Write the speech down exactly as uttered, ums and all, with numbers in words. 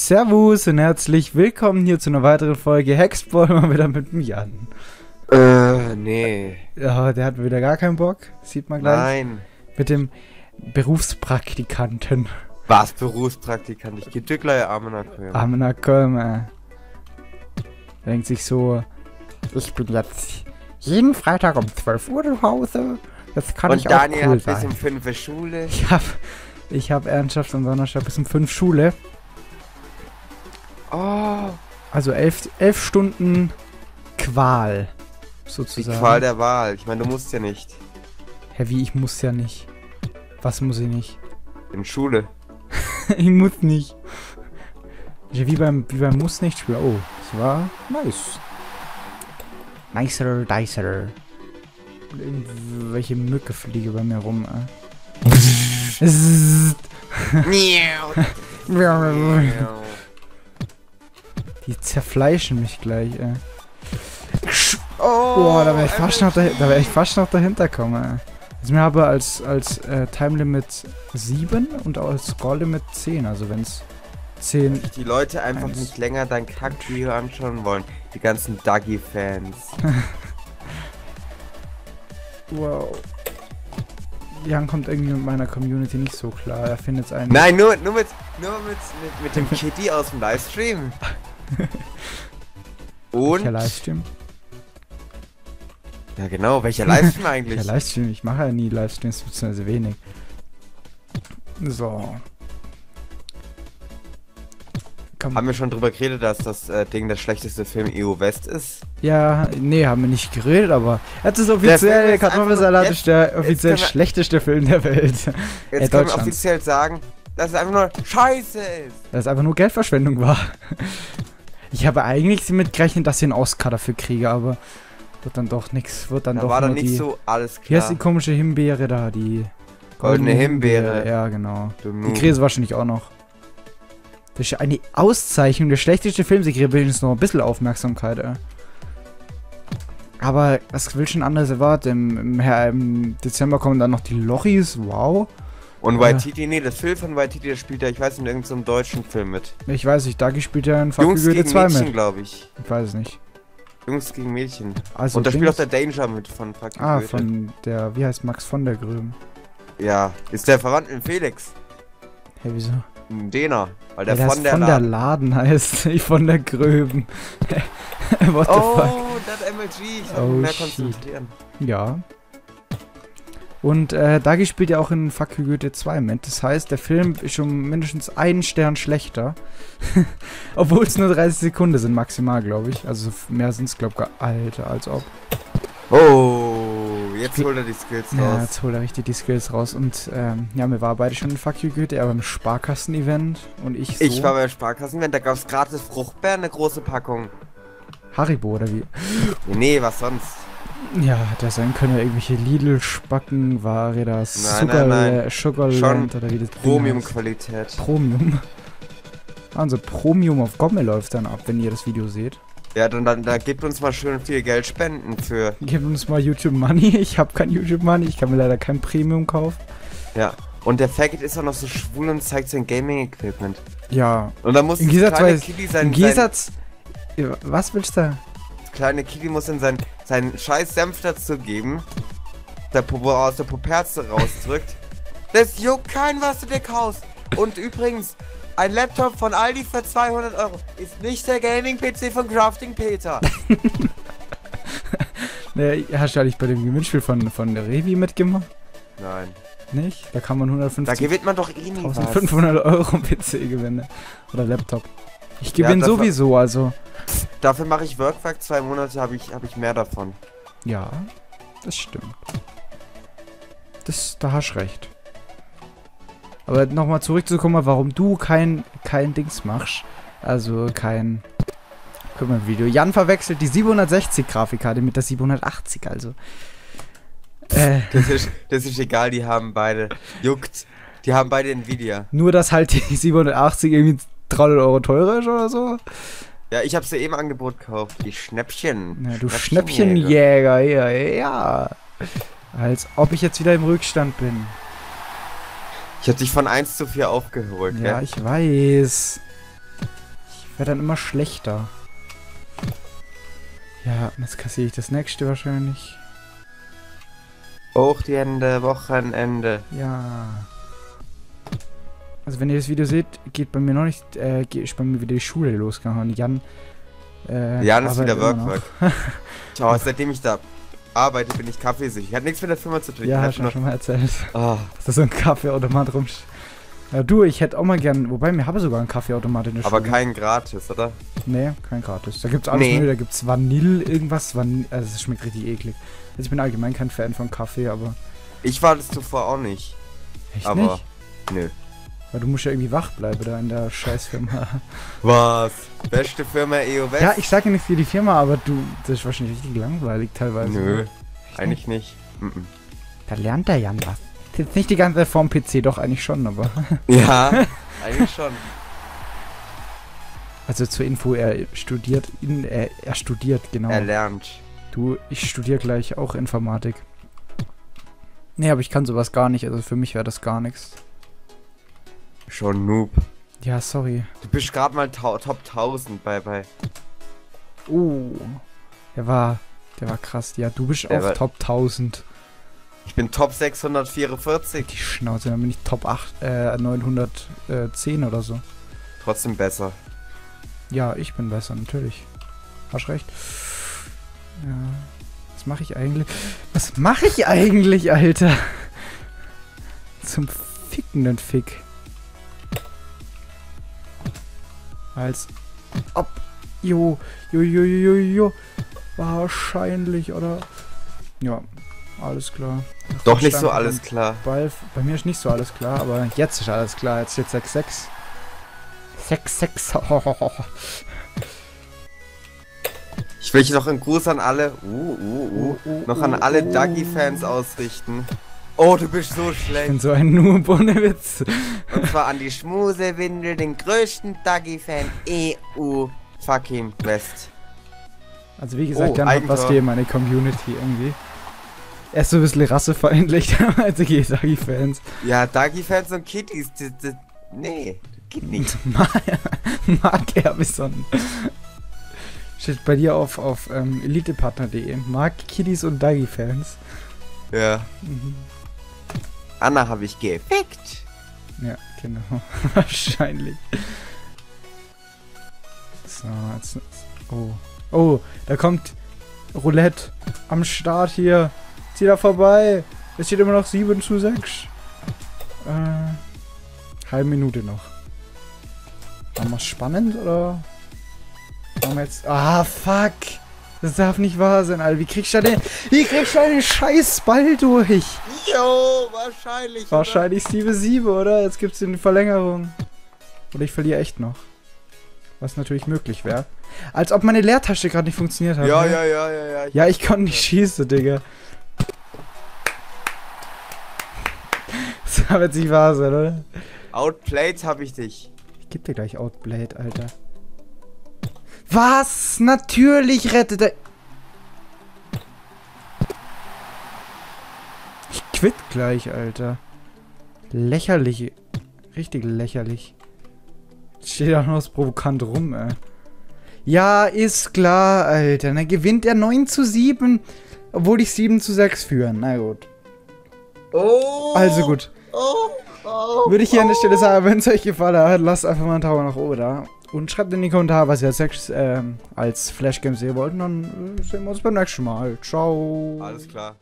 Servus und herzlich willkommen hier zu einer weiteren Folge Hexball, mal wieder mit dem Jan. Äh, nee. Ja, der hat wieder gar keinen Bock, sieht man gleich. Nein. Mit dem Berufspraktikanten. Was, Berufspraktikant? Ich geh dir gleich Arme nach Köln. Arme nach Köln, ey. Denkt sich so, ich bin jetzt jeden Freitag um zwölf Uhr zu Hause. Das kann Und ich Daniel auch cool hat sein. bis um fünf Uhr Schule. Ich hab, ich hab Ehrenschafts- und Sonderschaft bis um fünf Schule. Oh. Also elf, elf Stunden Qual, Die sozusagen. Qual der Wahl. Ich meine, du musst ja nicht. Hä, wie, ich muss ja nicht. Was muss ich nicht? In Schule. Ich muss nicht. Ja, wie beim, wie beim Muss nicht Spiel. Oh, das war nice. Nicer, dicer. Welche Mücke fliege bei mir rum, äh. Die zerfleischen mich gleich, ey. Oh, Boah, da wäre ich fast noch dahinter, da wär ich fast noch dahinter kommen, ey. Also wir haben als, als äh, Time Limit sieben und als Score Limit zehn, also wenn es zehn... Die Leute einfach Eins. nicht länger dein Kack-Video anschauen wollen. Die ganzen Duggy-Fans. Wow. Jan kommt irgendwie mit meiner Community nicht so klar, er findet es einen... Nein, nur, nur, mit, nur mit, mit, mit dem Kitty aus dem Livestream. Und? Welcher Livestream? Ja genau, welcher Livestream eigentlich? Welcher Livestream? Ich mache ja nie Livestreams, beziehungsweise wenig. So. Komm. Haben wir schon drüber geredet, dass das äh, Ding der schlechteste Film E O West ist? Ja, nee, haben wir nicht geredet, aber jetzt ist Film offiziell, ist Kartoffelsalat einfach ist der nur- offiziell jetzt können wir- schlechteste Film der Welt. Jetzt Äh, können wir Deutschland. offiziell sagen, dass es einfach nur Scheiße ist. Dass es einfach nur Geldverschwendung war. Ich habe eigentlich damit gerechnet, dass ich einen Oscar dafür kriege, aber wird dann doch nichts. Wird dann Da doch war nur dann nicht die, so alles Wie heißt klar. die komische Himbeere da? Die Goldene Himbeere. Ja, genau. Du Die Noob. Krise wahrscheinlich auch noch. Das ist ja eine Auszeichnung. Der schlechteste Film, sie kriegt wenigstens noch ein bisschen Aufmerksamkeit, ey. Aber was will schon anderes erwarten? Im, im, Her- Im Dezember kommen dann noch die Lochis, wow. Und Ja. Waititi, nee, das Film von Waititi, der spielt ja, ich weiß, in irgendeinem deutschen Film mit. Ich weiß nicht, Dagi spielt ja in Fuck Jungs You Goethe gegen zwei Mädchen, mit. glaube ich. Ich weiß es nicht. Jungs gegen Mädchen. Also Und da spielt auch Dings- der Danger mit von Fuck You Ah, Goethe. von der, wie heißt Max von der Gröben? Ja, ist der verwandt mit Felix. Hey, wieso? Ein Dena. Weil der Ja, von der, von der Laden. Laden heißt, nicht von der Gröben. What the fuck? Oh, das M L G, ich soll Oh, mich mehr shit. konzentrieren. Ja. Und äh, Dagi spielt ja auch in Fuck You Goethe zwei mit. Das heißt, der Film ist schon mindestens einen Stern schlechter. Obwohl es nur dreißig Sekunden sind maximal, glaube ich. Also mehr sind es, glaube ich, Alter, als ob. Oh, jetzt holt er die Skills Ja, raus. jetzt holt er richtig die Skills raus. Und ähm, ja, wir waren beide schon in Fuck You Goethe, er beim Sparkassen-Event und ich so. Ich war beim Sparkassenevent, da gab es gratis Fruchtbeeren, eine große Packung. Haribo oder wie? Nee, was sonst? Ja, hätte ja sein können, irgendwelche Lidl-Spacken, Ware, Sugar, nein, nein. Sugarland oder wie das Ding heißt. Premium-Qualität. Premium. Also Premium auf Gomme läuft dann ab, wenn ihr das Video seht. Ja, dann, dann da gibt uns mal schön viel Geld spenden für. Gebt uns mal YouTube Money. Ich habe kein YouTube Money. Ich kann mir leider kein Premium kaufen. Ja. Und der Faggot ist auch noch so schwul und zeigt sein Gaming-Equipment. Ja. Und dann muss Im das Gegensatz, kleine weil- Kitty Im sein, sein Gegensatz... Ja, was willst du? das kleine Kitty muss dann sein, seinen scheiß Senf dazu geben, der Popo aus der Puperze rausdrückt. Das juckt kein, was du dir kaufst. Und übrigens, ein Laptop von Aldi für zweihundert Euro ist nicht der Gaming-P C von Crafting Peter. Ne, hast du eigentlich bei dem Gewinnspiel von, von der Revi mitgemacht? Nein. Nicht? Da kann man Da hundertfünfzig gewinnt man doch eh nie was. fünfhundert Euro P C gewinnen. Oder Laptop. Ich gewinne das war- sowieso, also... Dafür mache ich Workwerk, zwei Monate habe ich, hab ich mehr davon. Ja, das stimmt. Das, da hast recht. Aber nochmal zurückzukommen, warum du kein, kein Dings machst. Also kein... Guck mal, Video. Jan verwechselt die siebenhundertsechzig Grafikkarte mit der siebenhundertachtzig, also. Äh, Das ist, das ist egal, die haben beide. Juckt. Die haben beide Nvidia. nur, dass halt die siebenhundertachtzig irgendwie dreihundert Euro teurer ist oder so. Ja, ich habe sie eben im Angebot gekauft. Die Schnäppchen. Ja, du Schnäppchenjäger. Schnäppchenjäger, ja, ja. Als ob ich jetzt wieder im Rückstand bin. Ich hab dich von eins zu vier aufgeholt, Ja, gell? ich weiß. werde dann immer schlechter. Ja, jetzt kassiere ich das nächste wahrscheinlich. Hoch die Hände, Wochenende. Ja. Also wenn ihr das Video seht, geht bei mir noch nicht, äh, geht, ist bei mir wieder die Schule losgegangen. Und Jan, äh, Jan ist wieder arbeitet immer Work, noch. Work. Ciao, seitdem ich da arbeite, bin ich kaffeesüchtig. Hat nichts mit der Firma zu tun. Ja, Ich hast du noch... schon mal erzählt. Oh. Dass da so ein Kaffeeautomat rumsteht. Ja, du, ich hätte auch mal gern, wobei, mir habe sogar einen Kaffeeautomat in der Aber Schule. kein gratis, oder? Nee, kein gratis. Da gibt's alles Nee. mögliche, da gibt's Vanille, irgendwas, Vanille, also es schmeckt richtig eklig. Also ich bin allgemein kein Fan von Kaffee, aber... Ich war das zuvor auch nicht. Echt aber, nicht? nö. Weil du musst ja irgendwie wach bleiben da in der Scheißfirma. Was? Beste Firma E O West? Ja, ich sage ja nicht für die Firma, aber du, das ist wahrscheinlich richtig langweilig teilweise. Nö, Echt eigentlich nicht. Mhm. Da lernt der Jan was. Jetzt nicht die ganze Zeit vorm P C, doch eigentlich schon, aber... Ja, eigentlich schon. Also zur Info, er studiert, in, er, er studiert, genau. Er lernt. Du, ich studiere gleich auch Informatik. Nee, aber ich kann sowas gar nicht, also für mich wäre das gar nichts. Schon Noob. Ja, sorry. Du bist gerade mal ta Top tausend bei, bei... Oh, der war, der war krass. Ja, du bist Der auch war- Top tausend. Ich bin Top sechshundertvierundvierzig. Die Schnauze, dann bin ich Top acht, äh, neunhundertzehn oder so. Trotzdem besser. Ja, ich bin besser, natürlich. Hast recht. Ja. Was mache ich eigentlich? Was mache ich eigentlich, Alter? Zum fickenden Fick. Als ob. Jo, jo, jo, jo, jo. Wahrscheinlich, oder? Ja, alles klar. Doch nicht so Verstanden. alles klar. Ball, bei mir ist nicht so alles klar, aber jetzt ist alles klar. Jetzt steht sechs sechs. sechs sechs. Ich will hier noch einen Gruß an alle, uh, uh, uh, Oh, noch an oh, alle oh. Dougie-Fans ausrichten. Oh, du bist so Ich schlecht. bin so ein Noob ohne Witz. Und zwar an die Schmusewindel, den größten Dougie-Fan E U fucking West. Also wie gesagt, Oh, Jan hat Eigentor. was gegen meine Community irgendwie. Er ist so ein bisschen rassefeindlich, also gegen Dougie-Fans. Ja, Dougie-Fans und Kitties, das, das, nee, das geht nicht. Mark Erbison. Steht bei dir auf, auf ähm, elitepartner punkt de. Mark Kiddies und Dougie-Fans. Ja, Mhm. Anna habe ich gefickt. Ja, genau. Wahrscheinlich. So, jetzt. Oh. Oh, da kommt Roulette am Start hier. Zieh da vorbei. Es steht immer noch sieben zu sechs. Äh, halbe Minute noch. Machen wir es spannend oder? Machen wir jetzt. Ah, fuck. Das darf nicht wahr sein, Alter. Wie kriegst du denn. Wie kriegst du den scheiß Ball durch? Jo, wahrscheinlich. oder? Wahrscheinlich sieben sieben, oder? Jetzt gibt's eine Verlängerung. Oder ich verliere echt noch. Was natürlich möglich wäre. Als ob meine Leertasche gerade nicht funktioniert hat. Ja, ne? ja, ja, ja, ja. Ja, ich konnte nicht schießen, Digga. Das darf jetzt nicht wahr sein, oder? Outplayed habe ich dich. Ich geb dir gleich Outblade, Alter. Was? Natürlich rettet er... Ich quitt gleich, Alter. Lächerlich. Richtig lächerlich. Jetzt steht auch noch das provokant rum, ey. Ja, ist klar, Alter. Dann gewinnt er neun zu sieben, obwohl ich sieben zu sechs führe. Na gut. Oh. Also gut. Oh. Oh. Würde ich hier an der Stelle sagen, wenn es euch gefallen hat, lasst einfach mal einen Daumen nach oben da. Und schreibt in die Kommentare, was ihr als, ähm, als Flash Games sehen wollt. Und dann äh, sehen wir uns beim nächsten Mal. Ciao. Alles klar.